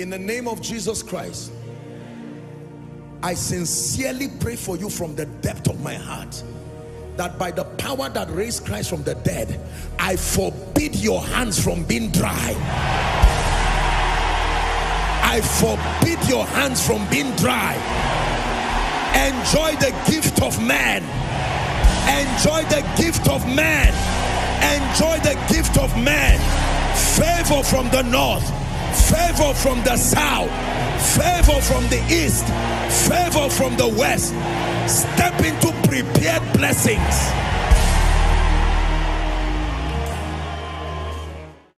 In the name of Jesus Christ, I sincerely pray for you from the depth of my heart that by the power that raised Christ from the dead, I forbid your hands from being dry. I forbid your hands from being dry. Enjoy the gift of man. Enjoy the gift of man. Enjoy the gift of man. Favor from the north, favor from the south, favor from the east, favor from the west. Step into prepared blessings.